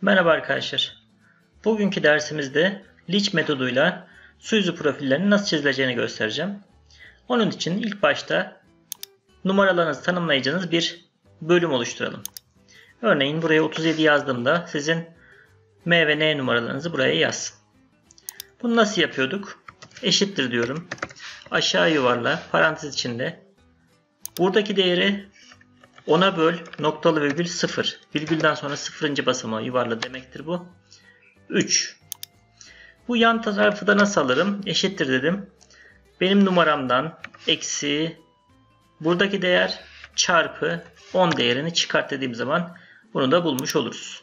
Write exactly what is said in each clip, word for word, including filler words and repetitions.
Merhaba arkadaşlar. Bugünkü dersimizde Leach metoduyla su yüzü profillerinin nasıl çizileceğini göstereceğim. Onun için ilk başta numaralarınızı tanımlayacağınız bir bölüm oluşturalım. Örneğin buraya otuz yedi yazdığımda sizin M ve N numaralarınızı buraya yazsın. Bunu nasıl yapıyorduk? Eşittir diyorum. Aşağı yuvarla parantez içinde. Buradaki değeri ona böl noktalı virgül sıfır. Virgülden sonra sıfırıncı basamağı yuvarla demektir bu. üç. Bu yan tarafı da nasıl alırım? Eşittir dedim. Benim numaramdan eksi buradaki değer çarpı on değerini çıkart dediğim zaman bunu da bulmuş oluruz.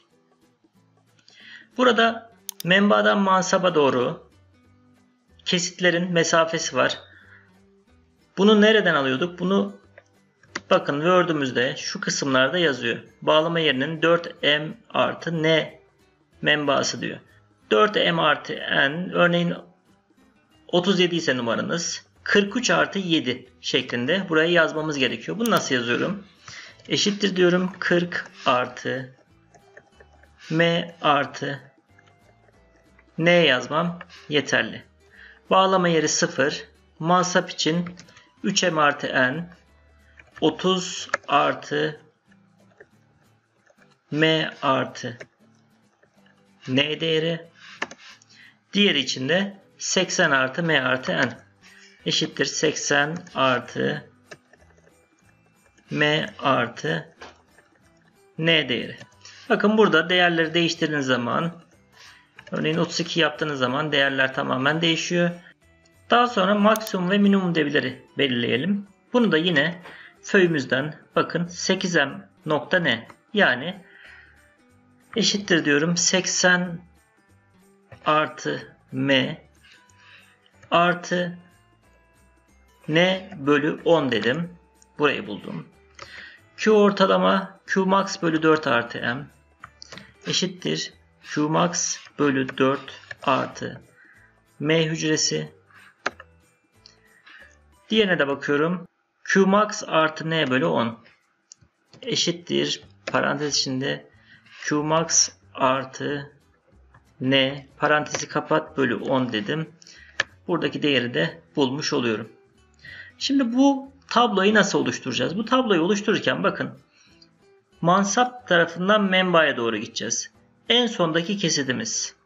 Burada menbaadan mansaba doğru kesitlerin mesafesi var. Bunu nereden alıyorduk? Bunu bakın Word'ümüzde şu kısımlarda yazıyor. Bağlama yerinin dört m artı n menbaası diyor. dört m artı n örneğin otuz yedi ise numaranız kırk üç artı yedi şeklinde buraya yazmamız gerekiyor. Bunu nasıl yazıyorum? Eşittir diyorum kırk artı m artı n yazmam yeterli. Bağlama yeri sıfır. Mansap için üç m artı n otuz artı m artı n değeri. Diğeri için de seksen artı m artı n eşittir seksen artı m artı n değeri. Bakın burada değerleri değiştirdiğiniz zaman örneğin otuz iki yaptığınız zaman değerler tamamen değişiyor. Daha sonra maksimum ve minimum değerleri belirleyelim. Bunu da yine föyümüzden bakın sekiz m nokta n yani eşittir diyorum seksen artı m artı n bölü on dedim. Burayı buldum. Q ortalama Q max bölü dört artı m eşittir Q max bölü dört artı m hücresi. Diğerine de bakıyorum. Q max artı n bölü on eşittir parantez içinde Q max artı n parantezi kapat bölü on dedim. Buradaki değeri de bulmuş oluyorum. Şimdi bu tabloyu nasıl oluşturacağız? Bu tabloyu oluştururken bakın mansap tarafından menbaaya doğru gideceğiz. En sondaki kesitimiz.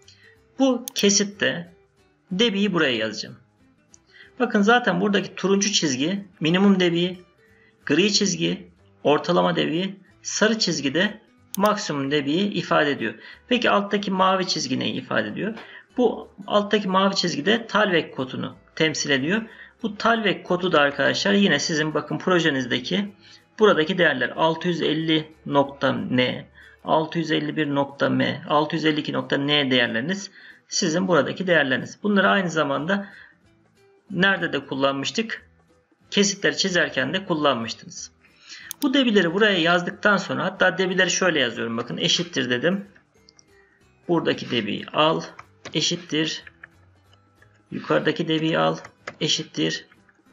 Bu kesitte debiyi buraya yazacağım. Bakın zaten buradaki turuncu çizgi minimum debi, gri çizgi ortalama debi, sarı çizgi de maksimum debiyi ifade ediyor. Peki alttaki mavi çizgi neyi ifade ediyor? Bu alttaki mavi çizgi de Talvek kodunu temsil ediyor. Bu Talvek kodu da arkadaşlar yine sizin bakın projenizdeki buradaki değerler altı yüz elli nokta n, altı yüz elli bir nokta m, altı yüz elli iki nokta n değerleriniz sizin buradaki değerleriniz. Bunları aynı zamanda nerede de kullanmıştık? Kesitleri çizerken de kullanmıştınız. Bu debileri buraya yazdıktan sonra hatta debileri şöyle yazıyorum. Bakın eşittir dedim. Buradaki debiyi al. Eşittir. Yukarıdaki debiyi al. Eşittir.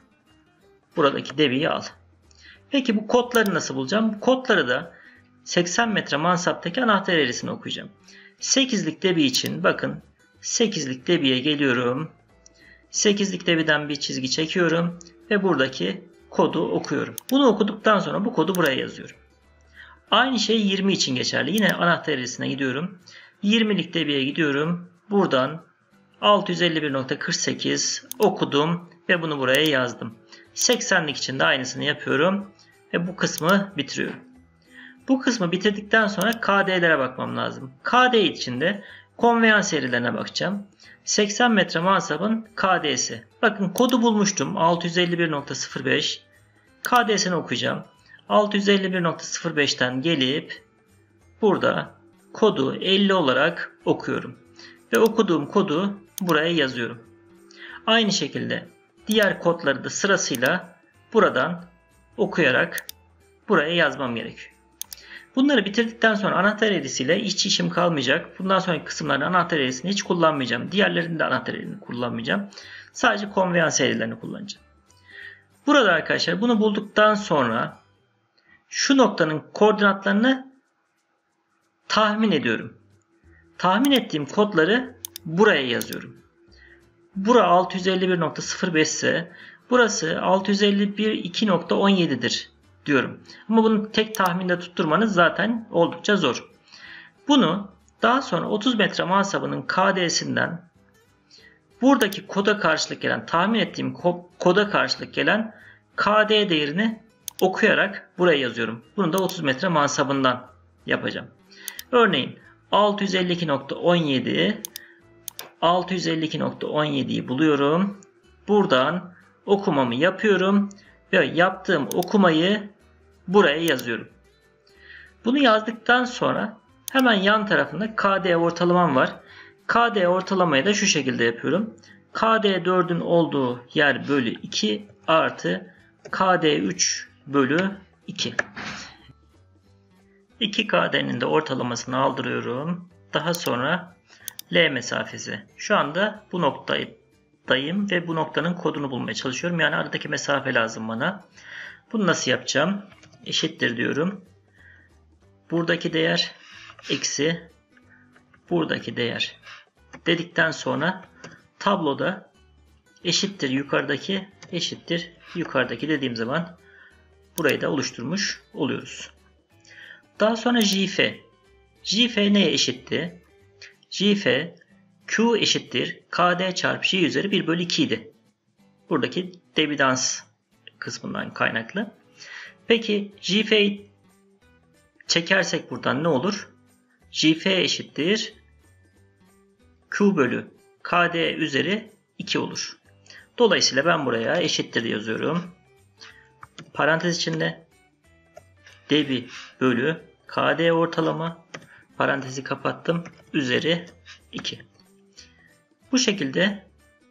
Buradaki debiyi al. Peki bu kodları nasıl bulacağım? Bu kodları da seksen metre mansaptaki anahtar eğrisini okuyacağım. sekizlik debi için bakın sekizlik debiye geliyorum. sekizlik debiden bir çizgi çekiyorum ve buradaki kodu okuyorum. Bunu okuduktan sonra bu kodu buraya yazıyorum. Aynı şey yirmi için geçerli. Yine anahtar eğrisine gidiyorum. yirmilik debiye gidiyorum. Buradan altı yüz elli bir nokta kırk sekiz okudum ve bunu buraya yazdım. seksenlik için de aynısını yapıyorum ve bu kısmı bitiriyorum. Bu kısmı bitirdikten sonra K D'lere bakmam lazım. K D için de konveyans eğrilerine bakacağım. seksen metre mansabın K D'si. Bakın kodu bulmuştum. altı yüz elli bir nokta sıfır beş. K D'sini okuyacağım. altı yüz elli bir nokta sıfır beşten gelip burada kodu elli olarak okuyorum. Ve okuduğum kodu buraya yazıyorum. Aynı şekilde diğer kodları da sırasıyla buradan okuyarak buraya yazmam gerekiyor. Bunları bitirdikten sonra anahtar eğrisiyle hiç işim kalmayacak. Bundan sonraki kısımlarda anahtar eğrisini hiç kullanmayacağım. Diğerlerinde de anahtar eğrisini kullanmayacağım. Sadece konveyans eğrilerini kullanacağım. Burada arkadaşlar bunu bulduktan sonra şu noktanın koordinatlarını tahmin ediyorum. tahmin ettiğim kodları buraya yazıyorum. Bura altı yüz elli bir nokta sıfır beş ise burası altı yüz elli bir nokta iki nokta on yedi'dir diyorum. Ama bunu tek tahminde tutturmanız zaten oldukça zor. Bunu daha sonra otuz metre muhasebinin K D'sinden buradaki koda karşılık gelen, tahmin ettiğim koda karşılık gelen K D değerini okuyarak buraya yazıyorum. Bunu da otuz metre muhasebından yapacağım. Örneğin altı yüz elli iki nokta on yedi altı yüz elli iki nokta on yedi'yi buluyorum. Buradan okumamı yapıyorum ve yaptığım okumayı buraya yazıyorum. Bunu yazdıktan sonra hemen yan tarafında K D ortalamam var. K D ortalamayı da şu şekilde yapıyorum. K D dört'ün olduğu yer bölü iki artı K D üç bölü iki. iki K D'nin de ortalamasını aldırıyorum. Daha sonra L mesafesi. Şu anda bu noktadayım ve bu noktanın kodunu bulmaya çalışıyorum. Yani aradaki mesafe lazım bana. Bunu nasıl yapacağım? Eşittir diyorum. Buradaki değer eksi buradaki değer dedikten sonra tabloda eşittir yukarıdaki eşittir yukarıdaki dediğim zaman burayı da oluşturmuş oluyoruz. Daha sonra J F. J F neye eşitti? J F Q eşittir K D çarpı J üzeri bir bölü iki idi. Buradaki debidans kısmından kaynaklı. Peki J F'yi çekersek buradan ne olur? J F eşittir Q bölü K D üzeri iki olur. Dolayısıyla ben buraya eşittir yazıyorum. Parantez içinde debi bölü K D ortalama, parantezi kapattım, üzeri iki. Bu şekilde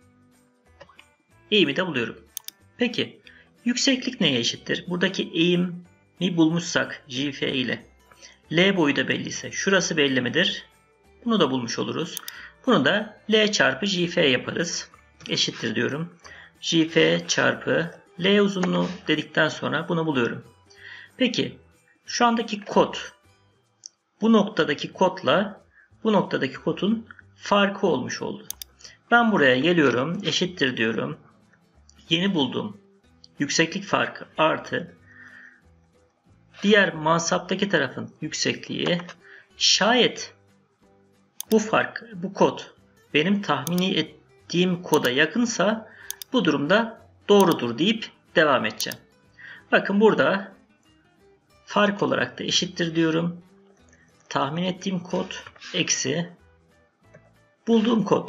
eğimi de buluyorum. Peki yükseklik neye eşittir? Buradaki eğimi bulmuşsak J F ile L boyu da belliyse şurası belli midir? Bunu da bulmuş oluruz. Bunu da L çarpı J F yaparız. Eşittir diyorum. J F çarpı L uzunluğu dedikten sonra bunu buluyorum. Peki şu andaki kod bu noktadaki kodla bu noktadaki kodun farkı olmuş oldu. Ben buraya geliyorum. Eşittir diyorum. Yeni bulduğum yükseklik farkı artı diğer mansaptaki tarafın yüksekliği, şayet bu fark, bu kod benim tahmini ettiğim koda yakınsa bu durumda doğrudur deyip devam edeceğim. Bakın burada fark olarak da eşittir diyorum. Tahmin ettiğim kod eksi bulduğum kod.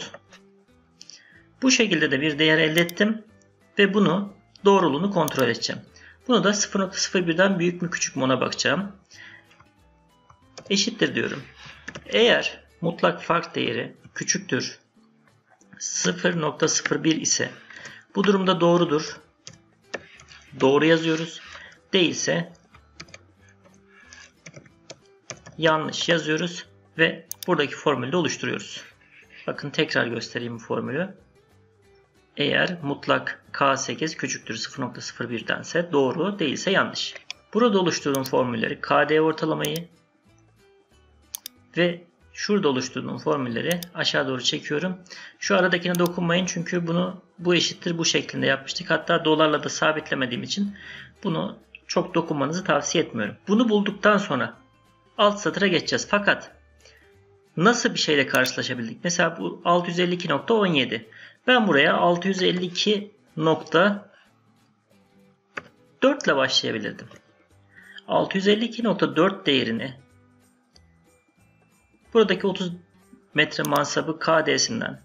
Bu şekilde de bir değer elde ettim ve bunu doğruluğunu kontrol edeceğim. Bunu da sıfır nokta sıfır bir'den büyük mü küçük mü ona bakacağım. Eşittir diyorum. Eğer mutlak fark değeri küçüktür sıfır nokta sıfır bir ise bu durumda doğrudur. Doğru yazıyoruz. Değilse yanlış yazıyoruz ve buradaki formülü de oluşturuyoruz. Bakın tekrar göstereyim bu formülü. Eğer mutlak K sekiz küçüktür sıfır nokta sıfır bir'dense doğru, değilse yanlış. Burada oluşturduğum formülleri K D ortalamayı ve şurada oluşturduğum formülleri aşağı doğru çekiyorum. Şu aradakine dokunmayın çünkü bunu bu eşittir bu şeklinde yapmıştık. Hatta dolarla da sabitlemediğim için bunu çok dokunmanızı tavsiye etmiyorum. Bunu bulduktan sonra alt satıra geçeceğiz. Fakat nasıl bir şeyle karşılaşabildik? Mesela bu altı yüz elli iki nokta on yedi. Ben buraya altı yüz elli iki nokta dört ile başlayabilirdim. altı yüz elli iki nokta dört değerini buradaki otuz metre mansabı K D'sinden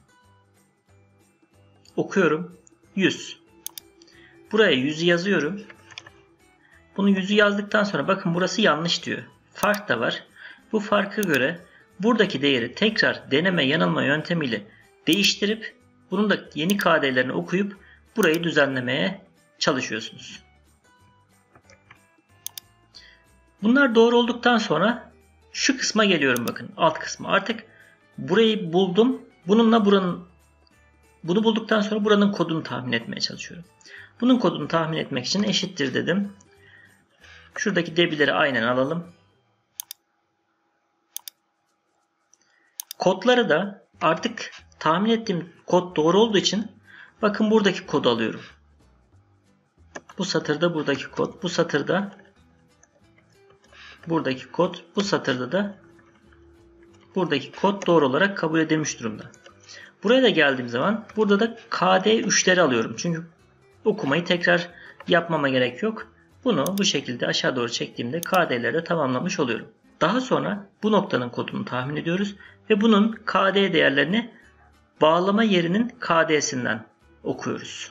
okuyorum. yüz. Buraya yüz'ü yazıyorum. Bunu yüz'ü yazdıktan sonra bakın burası yanlış diyor. Fark da var. Bu farka göre buradaki değeri tekrar deneme yanılma yöntemiyle değiştirip bunun da yeni K D'lerini okuyup burayı düzenlemeye çalışıyorsunuz. Bunlar doğru olduktan sonra şu kısma geliyorum bakın. Alt kısmı. Artık burayı buldum. Bununla buranın bunu bulduktan sonra buranın kodunu tahmin etmeye çalışıyorum. Bunun kodunu tahmin etmek için eşittir dedim. Şuradaki debileri aynen alalım. Kodları da artık tahmin ettiğim kod doğru olduğu için bakın buradaki kodu alıyorum. Bu satırda buradaki kod, bu satırda buradaki kod, bu satırda da buradaki kod doğru olarak kabul edilmiş durumda. Buraya da geldiğim zaman burada da K D üçleri alıyorum. Çünkü okumayı tekrar yapmama gerek yok. Bunu bu şekilde aşağı doğru çektiğimde K D'leri de tamamlamış oluyorum. Daha sonra bu noktanın kodunu tahmin ediyoruz ve bunun K D değerlerini bağlama yerinin K D'sinden okuyoruz.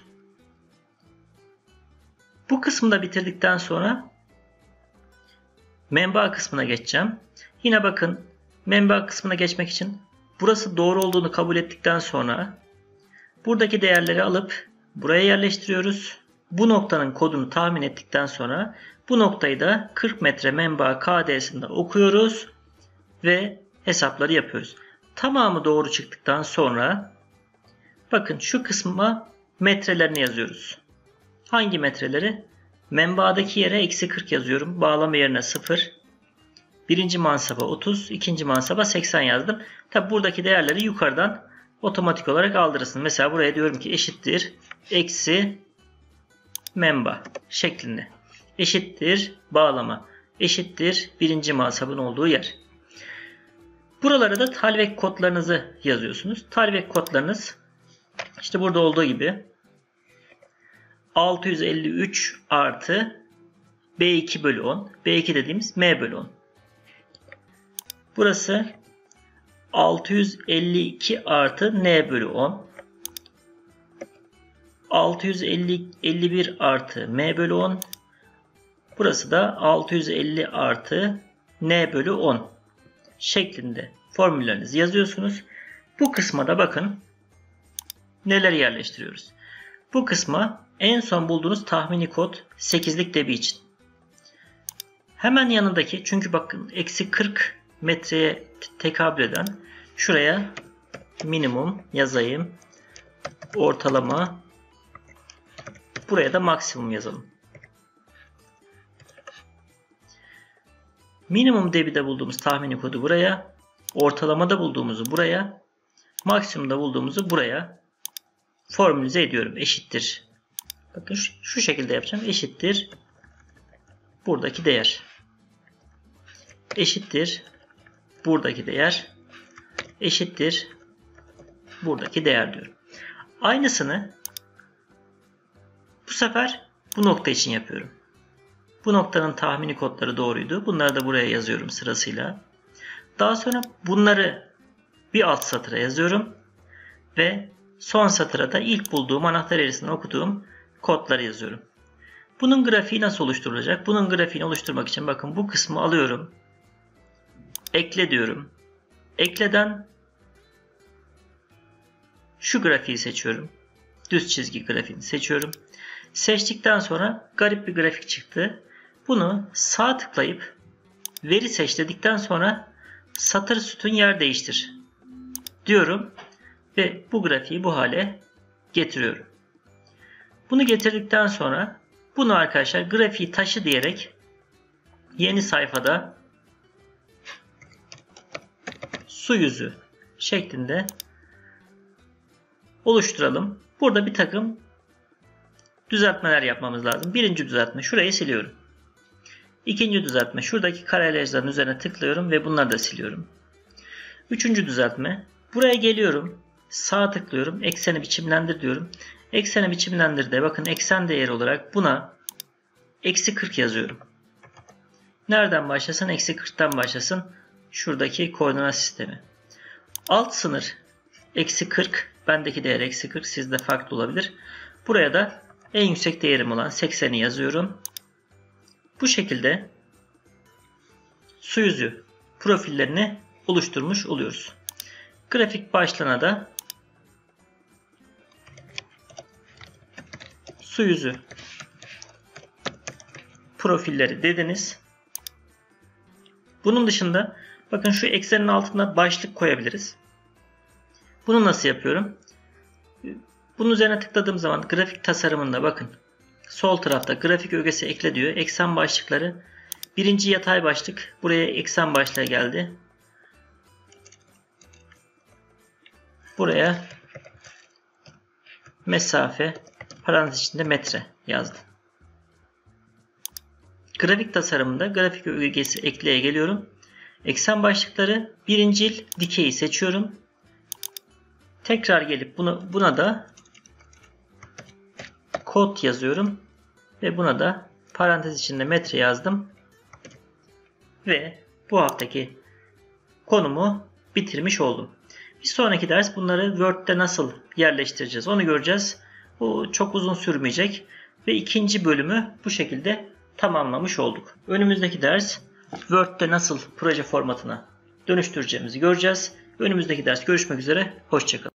Bu kısmı da bitirdikten sonra menba kısmına geçeceğim. Yine bakın menba kısmına geçmek için burası doğru olduğunu kabul ettikten sonra buradaki değerleri alıp buraya yerleştiriyoruz. Bu noktanın kodunu tahmin ettikten sonra bu noktayı da kırk metre menba K D'sinde okuyoruz ve hesapları yapıyoruz. Tamamı doğru çıktıktan sonra bakın şu kısma metrelerini yazıyoruz. Hangi metreleri? Menbaadaki yere eksi kırk yazıyorum. Bağlama yerine sıfır. Birinci mansaba otuz. ikinci mansaba seksen yazdım. Tabi buradaki değerleri yukarıdan otomatik olarak aldırırsın. Mesela buraya diyorum ki eşittir. Eksi menba şeklinde. Eşittir bağlama. Eşittir birinci mansabın olduğu yer. Buralara da talvek kodlarınızı yazıyorsunuz. Talvek kodlarınız işte burada olduğu gibi altı yüz elli üç artı B iki bölü on. B iki dediğimiz M bölü on. Burası altı yüz elli iki artı N bölü on. altı yüz elli bir artı M bölü on. Burası da altı yüz elli artı N bölü on şeklinde formüllerinizi yazıyorsunuz. Bu kısma da bakın neler yerleştiriyoruz. Bu kısma en son bulduğunuz tahmini kod sekizlik debi için. Hemen yanındaki, çünkü bakın eksi kırk metreye tekabül eden, şuraya minimum yazayım. Ortalama. Buraya da maksimum yazalım. Minimum debide bulduğumuz tahmini kodu buraya. Ortalamada bulduğumuzu buraya. Maksimumda bulduğumuzu buraya formülize ediyorum. Eşittir. Bakın şu, şu şekilde yapacağım. Eşittir. Buradaki değer. Eşittir. Buradaki değer. Eşittir. Buradaki değer diyorum. Aynısını bu sefer bu nokta için yapıyorum. Bu noktanın tahmini kodları doğruydu. Bunları da buraya yazıyorum sırasıyla. Daha sonra bunları bir alt satıra yazıyorum. Ve son satıra da ilk bulduğum anahtar eğrisinden okuduğum kodları yazıyorum. Bunun grafiği nasıl oluşturulacak? Bunun grafiğini oluşturmak için bakın bu kısmı alıyorum. Ekle diyorum. Ekleden şu grafiği seçiyorum. Düz çizgi grafiğini seçiyorum. Seçtikten sonra garip bir grafik çıktı. Bunu sağ tıklayıp veri seç dedikten sonra satır sütun yer değiştir diyorum ve bu grafiği bu hale getiriyorum. Bunu getirdikten sonra bunu arkadaşlar grafiği taşı diyerek yeni sayfada su yüzü şeklinde oluşturalım. Burada bir takım düzeltmeler yapmamız lazım. Birinci düzeltme, şurayı siliyorum. İkinci düzeltme, şuradaki karelajların üzerine tıklıyorum ve bunları da siliyorum. Üçüncü düzeltme, buraya geliyorum. Sağ tıklıyorum. Ekseni biçimlendir diyorum. Ekseni biçimlendir de bakın eksen değeri olarak buna eksi kırk yazıyorum. Nereden başlasın? Eksi kırktan başlasın. Şuradaki koordinat sistemi. Alt sınır eksi kırk. Bendeki değer eksi kırk. Sizde farklı olabilir. Buraya da en yüksek değerim olan sekseni yazıyorum. Bu şekilde su yüzü profillerini oluşturmuş oluyoruz. Grafik başlığına da su yüzü profilleri dediniz. Bunun dışında bakın şu eksenin altına başlık koyabiliriz. Bunu nasıl yapıyorum? Bunun üzerine tıkladığım zaman grafik tasarımında bakın sol tarafta grafik ögesi ekle diyor. Eksen başlıkları. Birinci yatay başlık. Buraya eksen başlığı geldi. buraya mesafe parantez içinde metre yazdım. Grafik tasarımında grafik ögesi ekleye geliyorum. Eksen başlıkları birincil dikeyi seçiyorum. Tekrar gelip buna, buna da kod yazıyorum. Ve buna da parantez içinde metre yazdım. Ve bu haftaki konumu bitirmiş oldum. Bir sonraki ders bunları Word'de nasıl yerleştireceğiz onu göreceğiz. Bu çok uzun sürmeyecek. Ve ikinci bölümü bu şekilde tamamlamış olduk. Önümüzdeki ders Word'de nasıl proje formatına dönüştüreceğimizi göreceğiz. Önümüzdeki ders görüşmek üzere. Hoşça kalın.